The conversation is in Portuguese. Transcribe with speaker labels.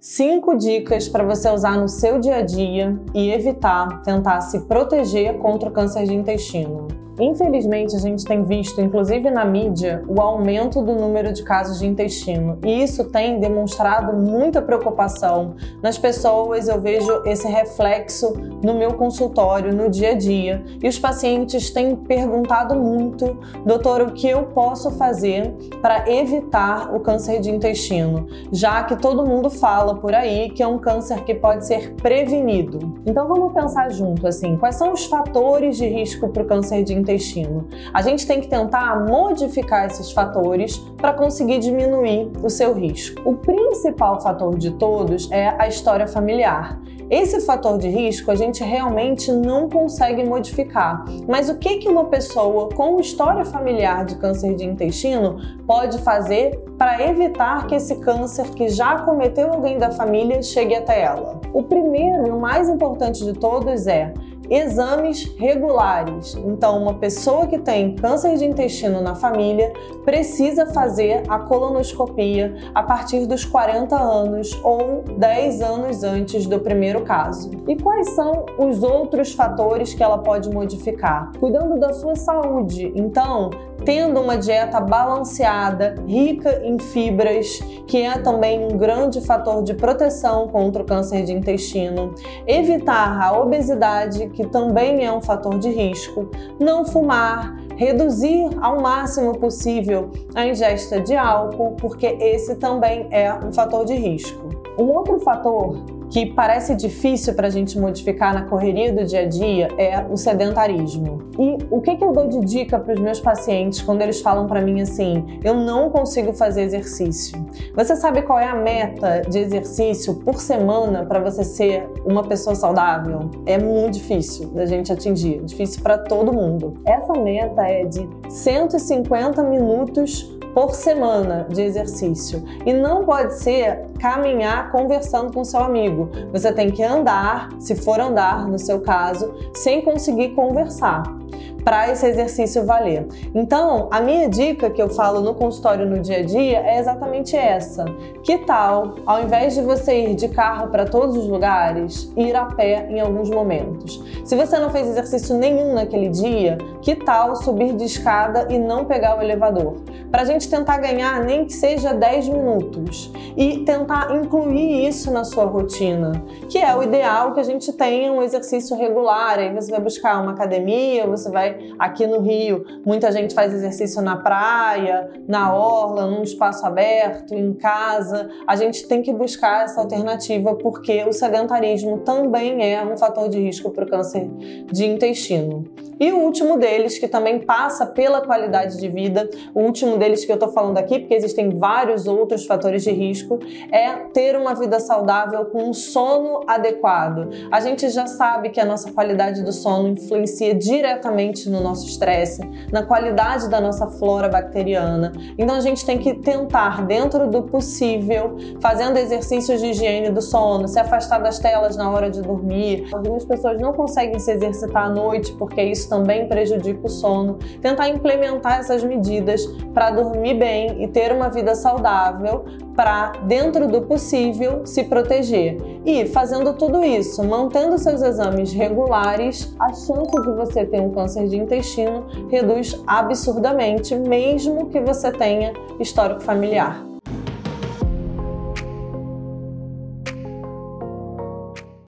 Speaker 1: 5 dicas para você usar no seu dia a dia e tentar se proteger contra o câncer de intestino. Infelizmente, a gente tem visto, inclusive na mídia, o aumento do número de casos de intestino e isso tem demonstrado muita preocupação nas pessoas. Eu vejo esse reflexo no meu consultório, no dia a dia, e os pacientes têm perguntado muito: doutor, o que eu posso fazer para evitar o câncer de intestino? Já que todo mundo fala por aí que é um câncer que pode ser prevenido. Então vamos pensar junto, assim, quais são os fatores de risco para o câncer de intestino? A gente tem que tentar modificar esses fatores para conseguir diminuir o seu risco. O principal fator de todos é a história familiar. Esse fator de risco a gente realmente não consegue modificar, mas o que uma pessoa com história familiar de câncer de intestino pode fazer para evitar que esse câncer que já acometeu alguém da família chegue até ela? O primeiro e o mais importante de todos é exames regulares. Então, uma pessoa que tem câncer de intestino na família precisa fazer a colonoscopia a partir dos 40 anos ou 10 anos antes do primeiro caso. E quais são os outros fatores que ela pode modificar? Cuidando da sua saúde. Então, tendo uma dieta balanceada, rica em fibras, que é também um grande fator de proteção contra o câncer de intestino. Evitar a obesidade, que também é um fator de risco. Não fumar. Reduzir ao máximo possível a ingesta de álcool, porque esse também é um fator de risco. Um outro fator que parece difícil para a gente modificar na correria do dia a dia é o sedentarismo. E o que eu dou de dica para os meus pacientes quando eles falam para mim assim: eu não consigo fazer exercício? Você sabe qual é a meta de exercício por semana para você ser uma pessoa saudável? É muito difícil da gente atingir, difícil para todo mundo. Essa meta é de 150 minutos por semana de exercício. E não pode ser caminhar conversando com seu amigo. Você tem que andar, se for andar no seu caso, sem conseguir conversar, para esse exercício valer. Então, a minha dica que eu falo no consultório no dia a dia é exatamente essa. Que tal, ao invés de você ir de carro para todos os lugares, ir a pé em alguns momentos? Se você não fez exercício nenhum naquele dia, que tal subir de escada e não pegar o elevador? Para a gente tentar ganhar nem que seja 10 minutos e tentar incluir isso na sua rotina, que é o ideal, que a gente tenha um exercício regular. Aí você vai buscar uma academia, você vai aqui no Rio, muita gente faz exercício na praia, na orla, num espaço aberto, em casa. A gente tem que buscar essa alternativa, porque o sedentarismo também é um fator de risco para o câncer de intestino. E o último deles, que também passa pela qualidade de vida, o último deles que eu estou falando aqui, porque existem vários outros fatores de risco, é ter uma vida saudável com um sono adequado. A gente já sabe que a nossa qualidade do sono influencia diretamente no nosso estresse, na qualidade da nossa flora bacteriana. Então a gente tem que tentar, dentro do possível, fazendo exercícios de higiene do sono, se afastar das telas na hora de dormir. Algumas pessoas não conseguem se exercitar à noite porque isso também prejudica o sono. Tentar implementar essas medidas para dormir bem e ter uma vida saudável, para, dentro do possível, se proteger. E fazendo tudo isso, mantendo seus exames regulares, a chance de você ter um câncer de intestino reduz absurdamente, mesmo que você tenha histórico familiar.